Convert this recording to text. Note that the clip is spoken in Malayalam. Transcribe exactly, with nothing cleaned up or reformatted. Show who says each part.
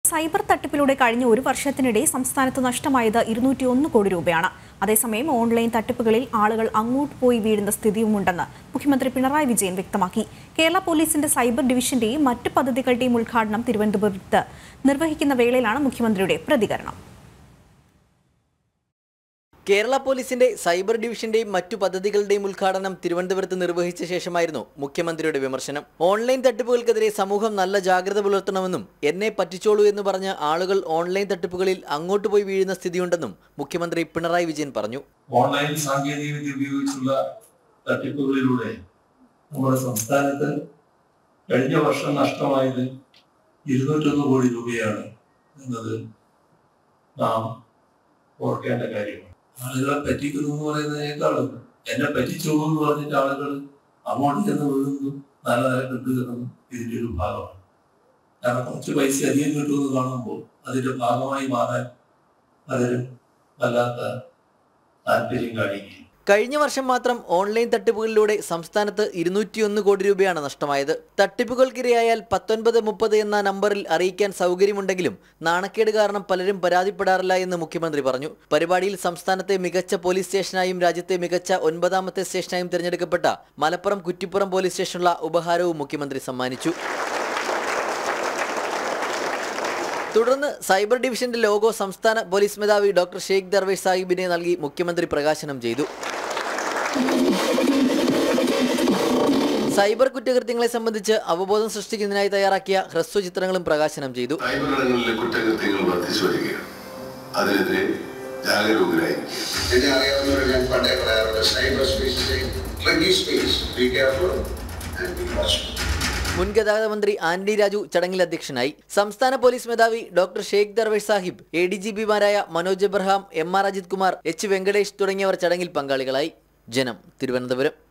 Speaker 1: സൈബർ തട്ടിപ്പിലൂടെ കഴിഞ്ഞ ഒരു വർഷത്തിനിടെ സംസ്ഥാനത്ത് നഷ്ടമായത് ഇരുന്നൂറ്റി ഒന്ന് കോടി രൂപയാണ്. അതേസമയം ഓൺലൈൻ തട്ടിപ്പുകളിൽ ആളുകൾ അങ്ങോട്ട് പോയി വീഴുന്ന സ്ഥിതിയുമുണ്ടെന്ന് മുഖ്യമന്ത്രി പിണറായി വിജയൻ വ്യക്തമാക്കി. കേരള പോലീസിന്റെ സൈബർ ഡിവിഷന്റെയും മറ്റ് പദ്ധതികളുടെയും ഉദ്ഘാടനം തിരുവനന്തപുരത്ത് നിർവഹിക്കുന്ന വേളയിലാണ് മുഖ്യമന്ത്രിയുടെ പ്രതികരണം.
Speaker 2: കേരള പോലീസിന്റെ സൈബർ ഡിവിഷന്റെയും മറ്റു പദ്ധതികളുടെയും ഉദ്ഘാടനം തിരുവനന്തപുരത്ത് നിർവഹിച്ച ശേഷമായിരുന്നു മുഖ്യമന്ത്രിയുടെ വിമർശനം. ഓൺലൈൻ തട്ടിപ്പുകൾക്കെതിരെ സമൂഹം നല്ല ജാഗ്രത പുലർത്തണമെന്നും എന്നെ പറ്റിച്ചോളൂ എന്ന് പറഞ്ഞ ആളുകൾ ഓൺലൈൻ തട്ടിപ്പുകളിൽ അങ്ങോട്ട് പോയി വീഴുന്ന സ്ഥിതിയുണ്ടെന്നും മുഖ്യമന്ത്രി പിണറായി വിജയൻ പറഞ്ഞു.
Speaker 3: ഓൺലൈൻ സാങ്കേതികവിദ്യ ഉപയോഗിച്ചുള്ള തട്ടിപ്പുകളിലൂടെ നമ്മുടെ സംസ്ഥാനത്ത് കഴിഞ്ഞ വർഷം നഷ്ടമായത് ഇരുന്നൂറ്റൊന്ന് കോടി രൂപയാണ് എന്നത് നാം ഓർക്കേണ്ട കാര്യമാണ്. ആളുകളെ പറ്റിക്കുന്നു എന്ന് പറയുന്നതിനേക്കാളും എന്നെ പറ്റിച്ചു എന്ന് പറഞ്ഞിട്ട് ആളുകൾ അങ്ങോട്ട് ചെന്ന് വീഴുന്നു, നല്ല നല്ല കിട്ടുന്നു. ഇതിന്റെ ഒരു ഭാഗമാണ്. കാരണം കുറച്ച് പൈസ അധികം കിട്ടുമെന്ന് കാണുമ്പോൾ അതിന്റെ ഭാഗമായി മാറാൻ പലരും വല്ലാത്ത താല്പര്യം കാണിക്കുകയും.
Speaker 2: കഴിഞ്ഞ വർഷം മാത്രം ഓൺലൈൻ തട്ടിപ്പുകളിലൂടെ സംസ്ഥാനത്ത് ഇരുന്നൂറ്റിയൊന്ന് കോടി രൂപയാണ് നഷ്ടമായത്. തട്ടിപ്പുകൾക്കിരയായാൽ പത്തൊൻപത് മുപ്പത് എന്ന നമ്പറിൽ അറിയിക്കാൻ സൗകര്യമുണ്ടെങ്കിലും നാണക്കേട് കാരണം പലരും പരാതിപ്പെടാറില്ല എന്ന് മുഖ്യമന്ത്രി പറഞ്ഞു. പരിപാടിയിൽ സംസ്ഥാനത്തെ മികച്ച പോലീസ് സ്റ്റേഷനായും രാജ്യത്തെ മികച്ച ഒൻപതാമത്തെ സ്റ്റേഷനായും തിരഞ്ഞെടുക്കപ്പെട്ട മലപ്പുറം കുറ്റിപ്പുറം പോലീസ് സ്റ്റേഷനുള്ള ഉപഹാരവും മുഖ്യമന്ത്രി സമ്മാനിച്ചു. തുടർന്ന് സൈബർ ഡിവിഷന്റെ ലോഗോ സംസ്ഥാന പോലീസ് മേധാവി ഡോക്ടർ ഷെയ്ഖ് ദർവേഷ് സാഹിബിനെ നൽകി മുഖ്യമന്ത്രി പ്രകാശനം ചെയ്തു. സൈബർ കുറ്റകൃത്യങ്ങളെ സംബന്ധിച്ച് അവബോധം സൃഷ്ടിക്കുന്നതിനായി തയ്യാറാക്കിയ ഹ്രസ്വ ചിത്രങ്ങളും പ്രകാശനം ചെയ്തു.
Speaker 4: സൈബറിടങ്ങളിലെ കുറ്റകൃത്യങ്ങൾ വർദ്ധിച്ചു വരികയാണ്. അതിനെതിരെ ജാഗരൂകരായിരിക്കും.
Speaker 2: മുൻ ഗതാഗത മന്ത്രി ആന്റണി രാജു ചടങ്ങിൽ അധ്യക്ഷനായി. സംസ്ഥാന പോലീസ് മേധാവി doctor Sheikh Darvesh Sahib, A D G പിമാരായ Manoj Abraham, M R Ajith Kumar, H Venkatesh തുടങ്ങിയവർ ചടങ്ങിൽ പങ്കാളികളായി. ജനം, തിരുവനന്തപുരം.